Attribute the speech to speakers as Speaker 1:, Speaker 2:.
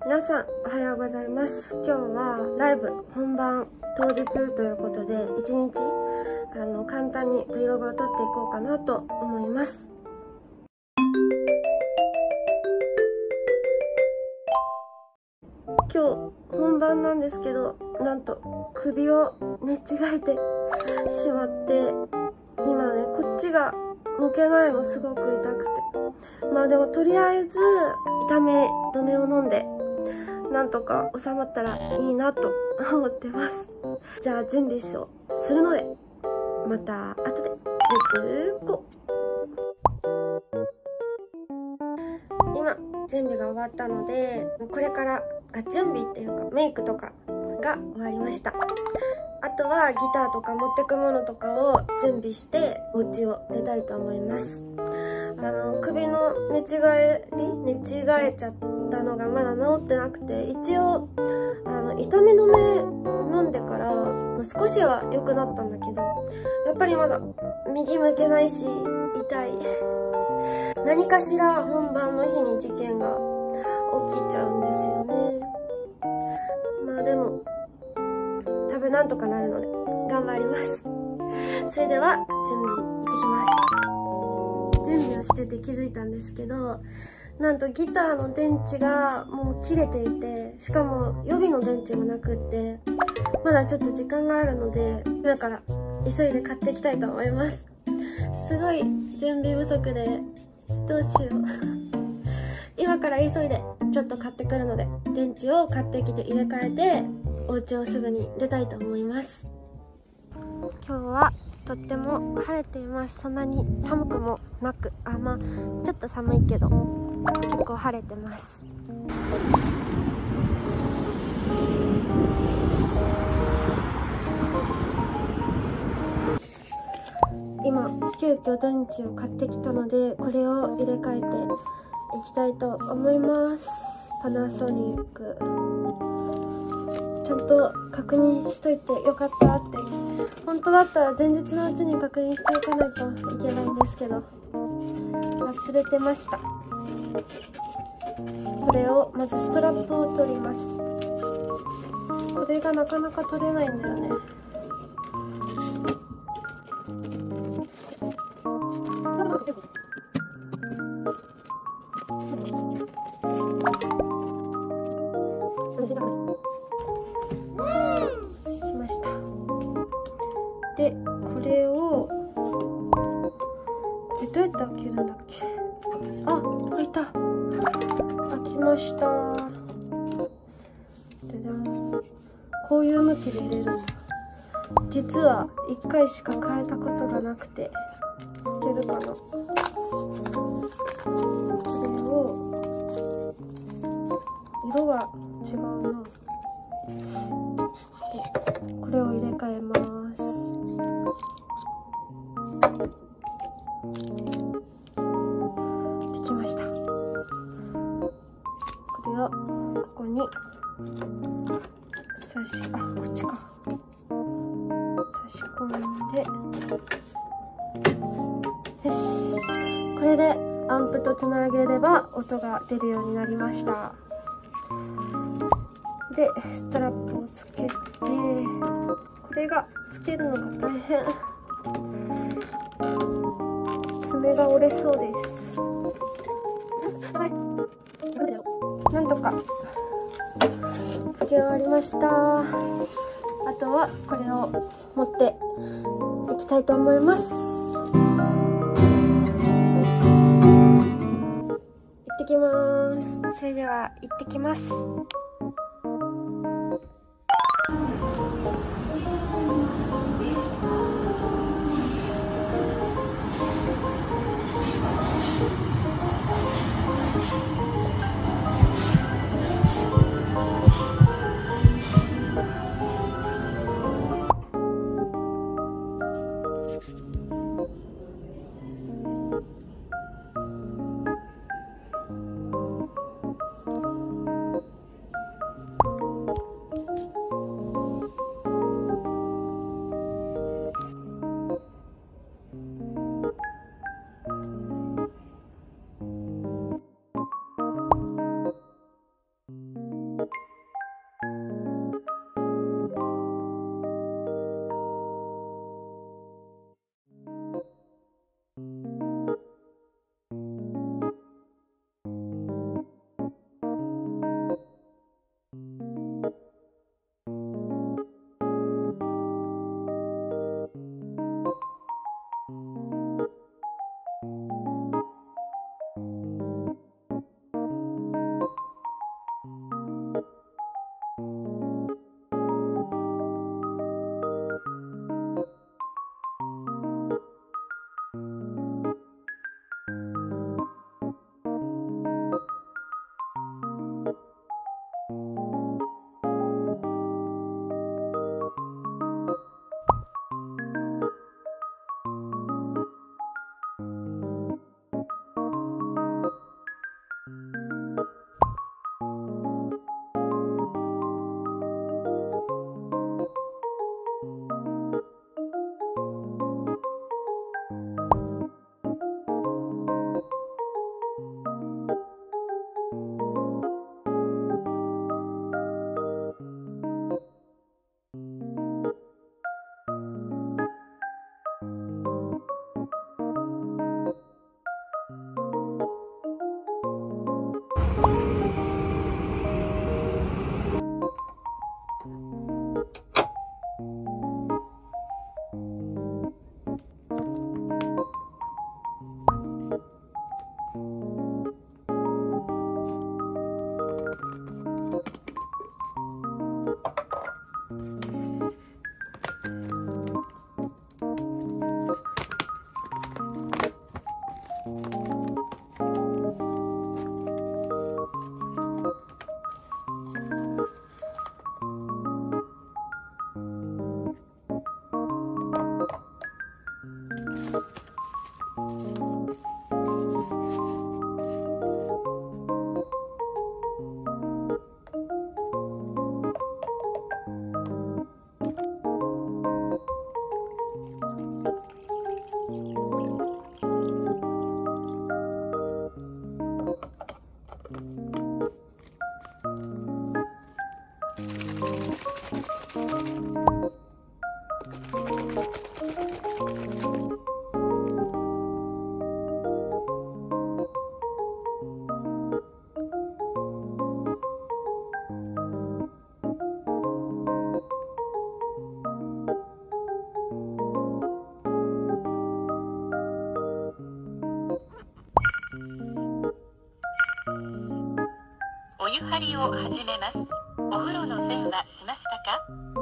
Speaker 1: 皆さんおはようございます。今日はライブ本番当日ということで一日簡単に Vlog を撮っていこうかなと思います。今日本番なんですけど、なんと首を寝違えてしまって、今ねこっちが向けないのすごく痛くて、まあでもとりあえず痛み止めを飲んでなんとか収まったらいいなと思ってます。じゃあ準備をするのでまた後で。レッツゴー。今準備が終わったので、これから準備っていうかメイクとかが終わりました。あとはギターとか持ってくものとかを準備してお家を出たいと思います。首の寝違えちゃったのがまだ治ってなくて、一応痛み止め飲んでから少しは良くなったんだけど、やっぱりまだ右向けないし痛い。何かしら本番の日に事件が起きちゃうんですよね。まあでも多分なんとかなるので頑張ります。それでは準備行ってきます。準備をしてて気づいたんですけど、なんとギターの電池がもう切れていて、しかも予備の電池もなくって、まだちょっと時間があるので今から急いで買っていきたいと思います。すごい準備不足でどうしよう今から急いでちょっと買ってくるので、電池を買ってきて入れ替えてお家をすぐに出たいと思います。今日はとっても晴れています。そんなに寒くもなく、まあちょっと寒いけど結構晴れてます。今急遽電池を買ってきたので、これを入れ替えていきたいと思います。パナソニックちゃんと確認しといてよかったって、本当だったら前日のうちに確認しておかないといけないんですけど忘れてました。これをまずストラップを取ります。これがなかなか取れないんだよね。しました。でこれをどうやって開けるんだっけ。開いた。開きました。でもこういう向きで入れるの実は1回しか変えたことがなくて、いけるかな。これを色が違うな。これを入れ替えます。できました。これをここにこっちか差し込んで、よし、これでアンプとつなげれば音が出るようになりました。でストラップをつけて、これがつけるのが大変。爪が折れそうです。なんとかつけ終わりました。あとはこれを持っていきたいと思います。行ってきます。それでは行ってきます。
Speaker 2: 湯張りを始めます。お風呂の栓はしましたか？